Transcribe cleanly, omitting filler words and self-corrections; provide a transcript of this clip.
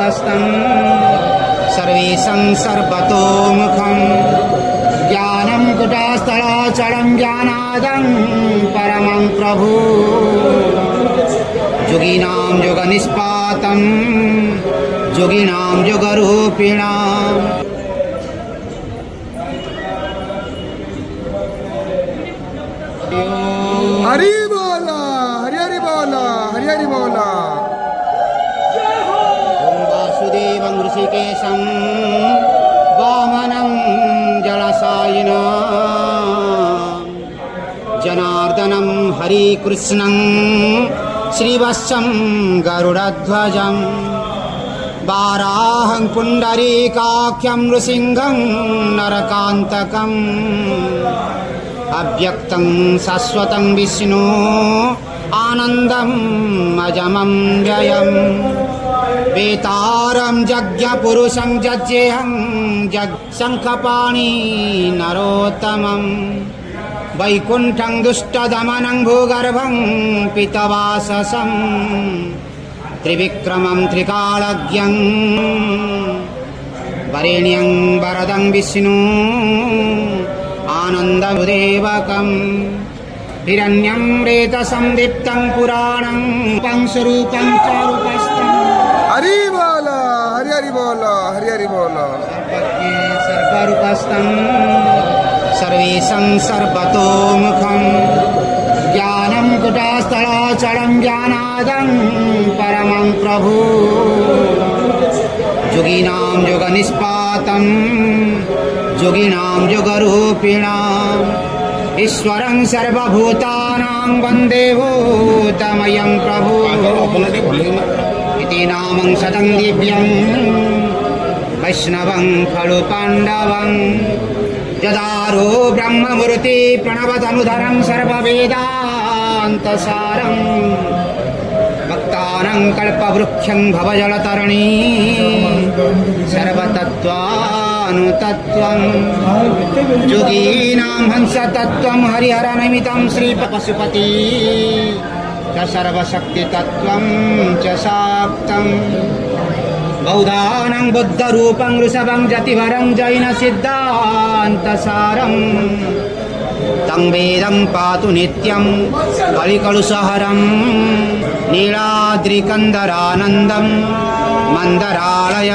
सर्वरूपस्थं सर्वेशं सर्वतोमुखं ज्ञानं कुटस्थलाचलं ज्ञानादं परमं प्रभु योगिनां योगनिष्पातं योगिनां योगरूपिणाम्। हरि बोला हरि हरि बोला हरि हरि बोला। ओम वासुदेवं ऋषिकेशं वामनं जलसायिनं जनार्दनं हरिकृष्णं श्रीवत्सं गरुडध्वजं वाराहं पुण्डरीकाख्यं नृसिंहं नरकान्तकम् अव्यक्तं शाश्वतं विष्णु आनन्दम् अजमं व्ययम् वेतारं यज्ञपुरुषं जज्ञेहं शङ्खपाणि नरोत्तमम् वैकुण्ठं दुष्टदमनं भूगर्भं पितवाससं त्रिविक्रमं त्रिकालज्ञं वरेण्यं वरदं विष्णु आनन्दमुदेवकं हिरण्यं रेतसं दीप्तं पुराणं पंसरूपं चारुपस्थं। हरि बोला हरि हरि बोला हरि हरि बोला। सर्वरूपस्थं सर्वेशं सर्वतोमुखं ज्ञानं कुटस्थलाचलं ज्ञानादं परमं प्रभु योगिनां योगनिष्पातं योगिनां योगरूपिणाम् ईश्वरं सर्वभूतानां वन्दे भूतमयं प्रभु इति नामं शतं दिव्यं वैष्णवं खलु पाण्डवं यदारो ब्रह्ममूर्ति प्रणवतनुधरं सर्ववेदान्तसारं भक्तानां कल्पवृक्षं भवजलतरणी सर्वतत्त्वानुतत्त्वं योगीनां हंसतत्त्वं हरिहरनमितं श्रीपशुपति च सर्वशक्तितत्त्वं च शाक्तं बौद्धानां बुद्धरूपं वृषभं जतिवरं जैनसिद्धान्तसारं तं वेदं पातु नित्यं कलिकलुषहरं नीलाद्रिकन्दरानन्दं मन्दरालय